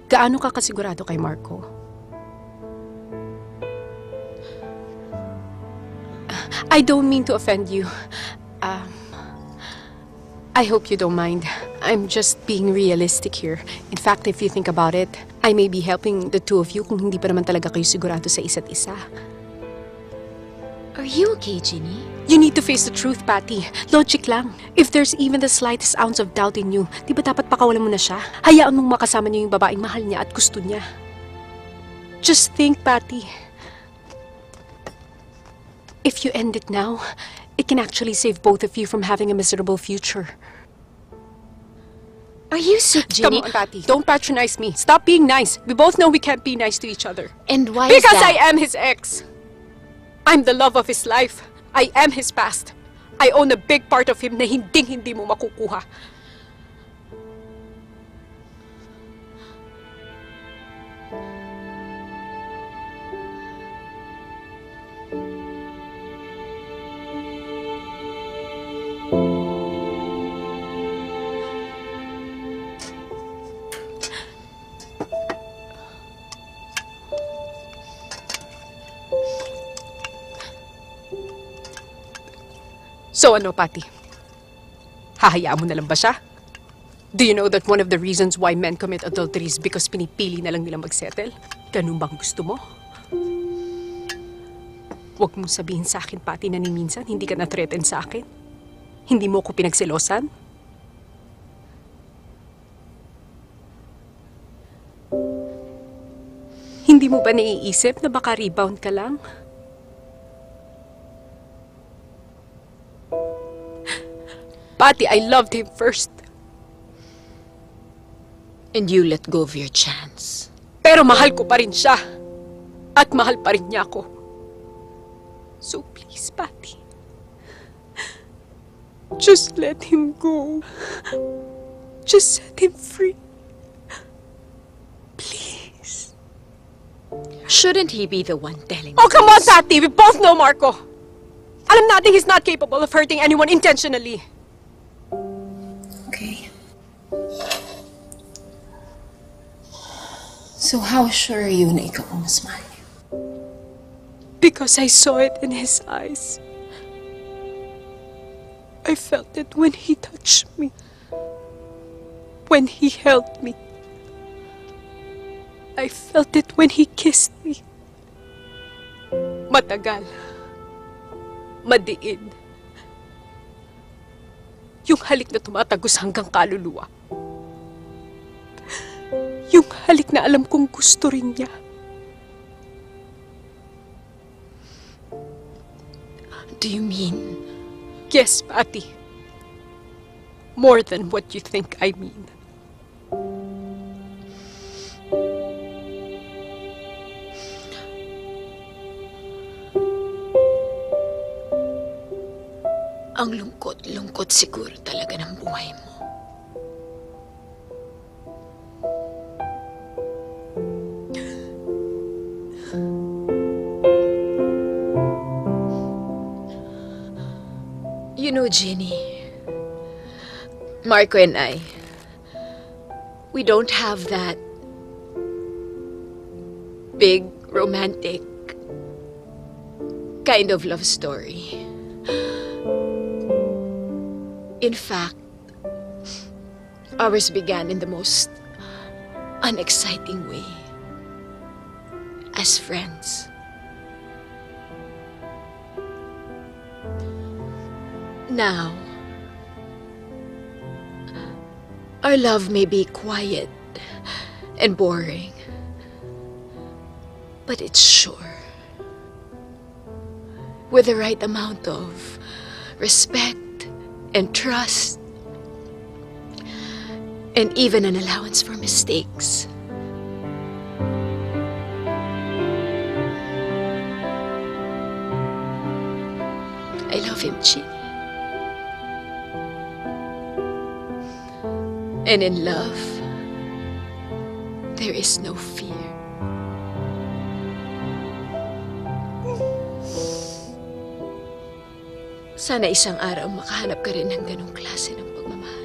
Gaano ka kasigurado kay Marco? I don't mean to offend you. I hope you don't mind. I'm just being realistic here. In fact, if you think about it, I may be helping the two of you kung hindi pa naman talaga kayo sigurado sa isa't isa. Are you okay, Ginny? You need to face the truth, Patty. Logic lang. If there's even the slightest ounce of doubt in you, di ba dapat pakawalan mo na siya? Hayaan mong makasama niyo yung babaeng mahal niya at gusto niya. Just think, Patty. If you end it now, it can actually save both of you from having a miserable future. Are you sick, Ginny? Come on, Patty. Don't patronize me. Stop being nice. We both know we can't be nice to each other. And why is Because that? I am his ex. I'm the love of his life. I am his past. I own a big part of him na hinding-hindi mo makukuha. So ano, Patty? Hahayaan mo na lang ba siya? Do you know that one of the reasons why men commit adultery is because pinipili na lang nila magsettle? Ganun bang gusto mo? Huwag mong sabihin sa akin, Patty, na ni minsan hindi ka na-threaten sa akin. Hindi mo ko pinagselosan. Hindi mo ba naiisip na baka rebound ka lang? Patty, I loved him first. And you let go of your chance. Pero mahal ko pa rin siya. At mahal pa rin niya ako. So please, Patty. Just let him go. Just set him free. Please. Shouldn't he be the one telling Oh, come on, this? Patty. We both know Marco. Alam natin he's not capable of hurting anyone intentionally. Okay. So how sure are you na ikaw ang mas mahal niya? Because I saw it in his eyes. I felt it when he touched me. When he held me. I felt it when he kissed me. Matagal. Madiin. Yung halik na tumatagos hanggang kaluluwa. Yung halik na alam kong gusto rin niya. Do you mean? Yes, Patty. More than what you think I mean. Ang lungkot siguro talaga ng buhay mo. You know, Ginny, Marco and I, we don't have that big, romantic kind of love story. In fact, ours began in the most unexciting way. As friends. Now, our love may be quiet and boring, but it's sure. With the right amount of respect and trust, and even an allowance for mistakes. I love him, Ginny. And in love, there is no fear. Sana isang araw makahanap ka rin ng ganong klase ng pagmamahal.